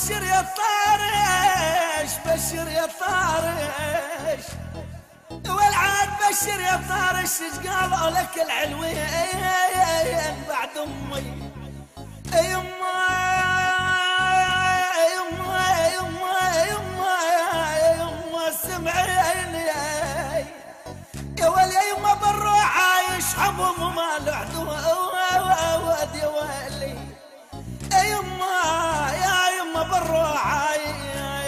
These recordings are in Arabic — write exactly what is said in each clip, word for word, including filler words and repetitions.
بشر يا طارش بشر يا طارش والعاد بشر يا طارش ايش قالوا لك العلوين بعد امي يما يما يما يما يما سمعيني يا ولي يما بالروح عايش حبهم وما له عدوان يا ولي يما يا يما بالروح عايش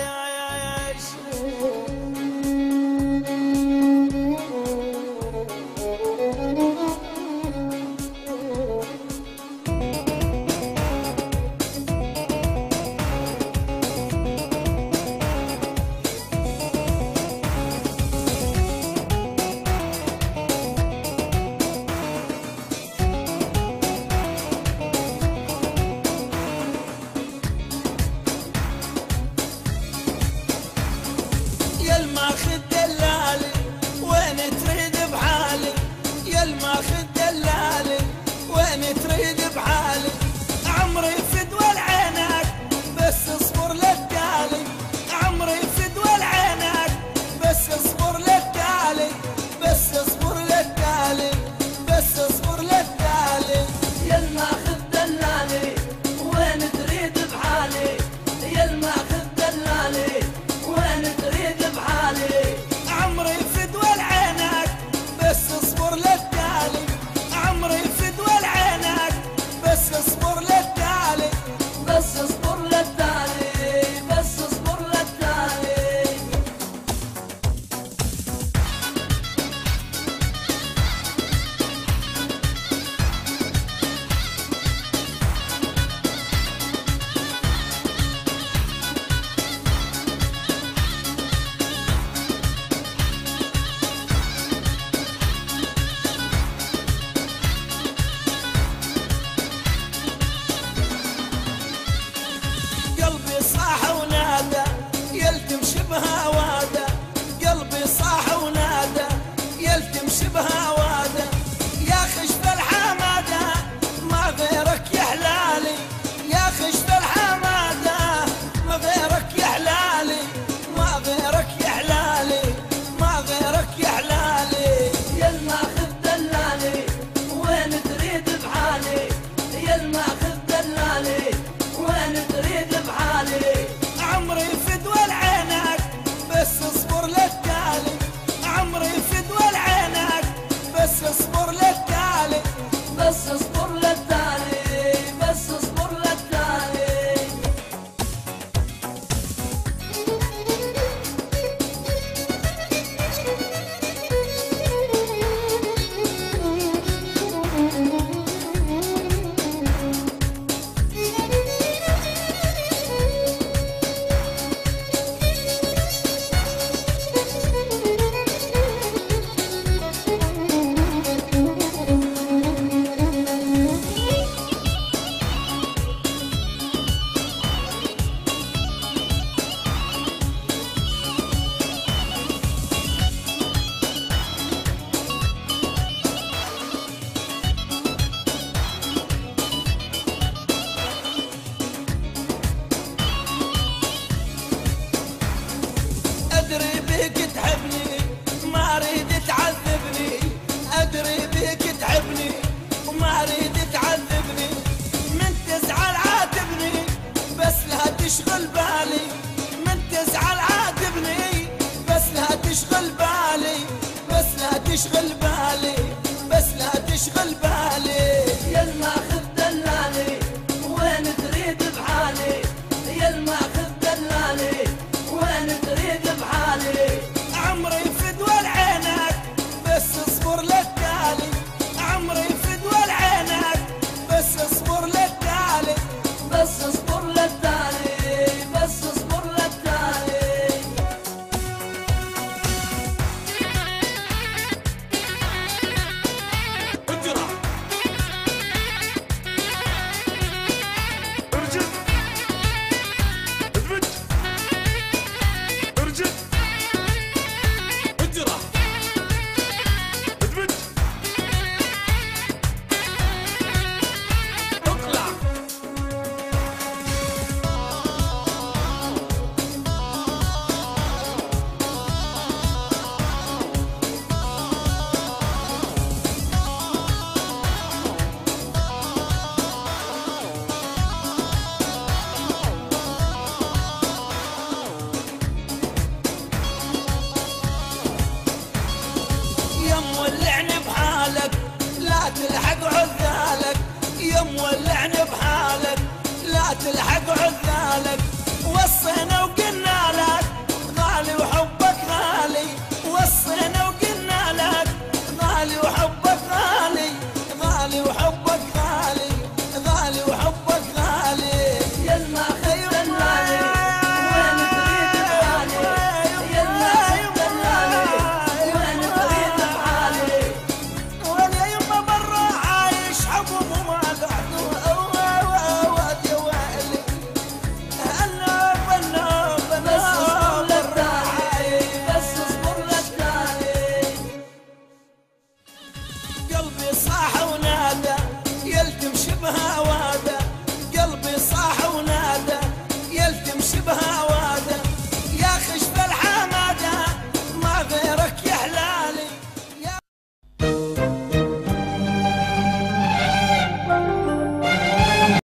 تشغل بالي من تزعل عاتبني بس لا تشغل بالي بس لا تشغل بالي بس لا تشغل بالي يا الماخذ دلالي وين تريد بحالي يا الماخذ دلالي وين تريد بحالي عمري فدوى لعينك بس اصبر للتالي عمري فدوى لعينك بس اصبر للتالي بس اصبر للتالي بس اصبر للتالي الحق